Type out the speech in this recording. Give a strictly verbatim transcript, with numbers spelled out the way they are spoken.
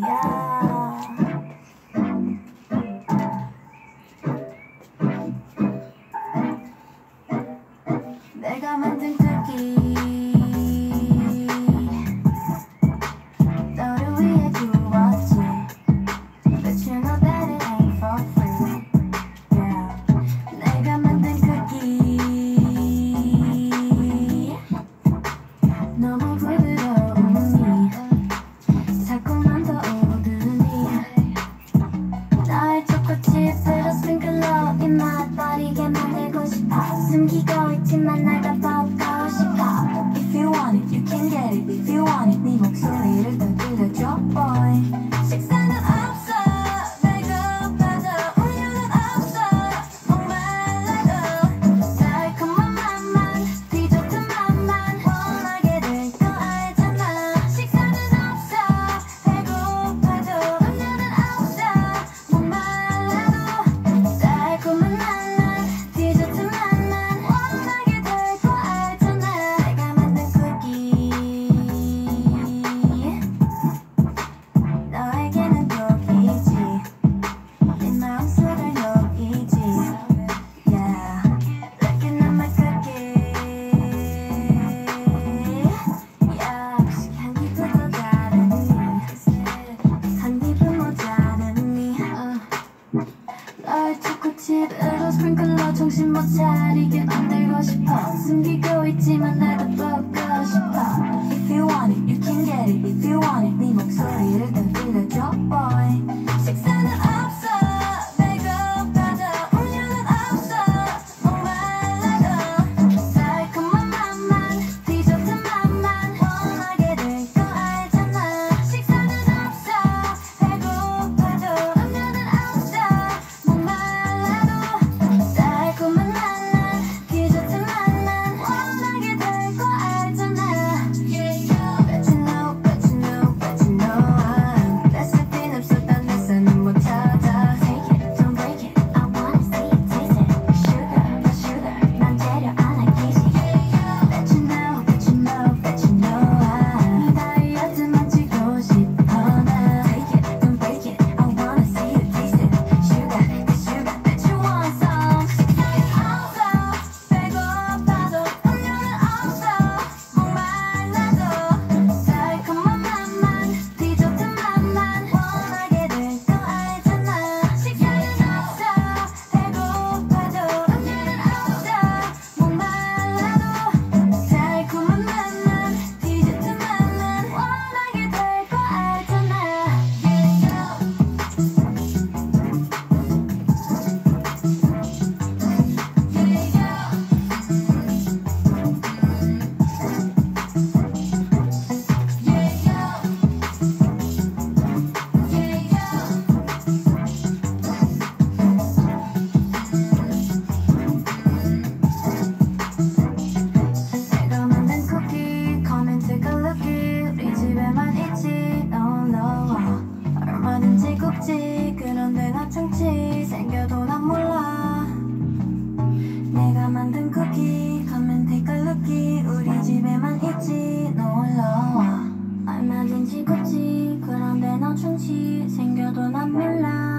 내가 만든 쿠키 너를 위해 주었지 But you know that it ain't for free yeah. 내가 만든 쿠키 너무 부드러우니 자꾸만 더 오르니 나의 초코칩으로 스프링클러 입맛 버리게 만들고 싶어 숨기고 있지만 날 다 보고 싶어 If you want it, you can get it If you want it, 네 목소리를 더 들려줘 boy 식사는 없어 배고파도 우유는 없어 목말라도 달콤한 맛만 디저트 맛만 원하게 될 거 알잖아 식사는 없어 배고파도 우유는 없어 목말라도 달콤한 맛만 디저트 맛만 원하게 될 거 알잖아 내가 만든 쿠키 너에게는 독이지 네 마음속을 녹이지 yeah. Looking at my cookie 역시 향기도 더 다르니 한 입은 모자르니 너의 초코칩으로 스프링클러 정신 못 차리게 만들고 싶어 숨기고 있지만 나도 보고 싶어 If you want it, you can get it If you want it, 네 목소리를 더 들려줘 boy 식사는 없어 배고파도 우유는 없어 목말라도 달콤한 맛만 디저트 맛만 원하게 될 거 알잖아 식사는 없어 배고파도 우유는 없어 목말라도 달콤한 맛만 디저트 맛만 원하게 될 거 알잖아 yeah, yeah. Bet you know, bet you know, bet you know 레시피는 없었던 내 손은 못 찾아 Take it, don't break it I wanna see it, taste it Sugar, no sugar 난 재료 안 아끼지 Bet you know, bet you know, bet you know 다이어트만 찍고 싶어 나 Take it, don't break it I wanna see it, taste it Sugar, the sugar that you want some 식사는 없어 배고파도 우유는 없어 목말라도 달콤한 맛만 디저트 맛만 원하게 될 거 알잖아 식사는 없어 배고파도 우유는 없어 목말라도 달콤한 맛만 디저트 맛만 원하게 될 거 알잖아 yeah, 내가 만든 쿠키 코멘트가 lucky 우리 집에만 있지 놀러와 얼마든지 굽지 그런데 나 충치 생겨도 난 몰라 내가 만든 쿠키 코멘트가 lucky 우리 집에만 있지 놀러와 얼마든지 굽지 그런데 나 충치 생겨도 난 몰라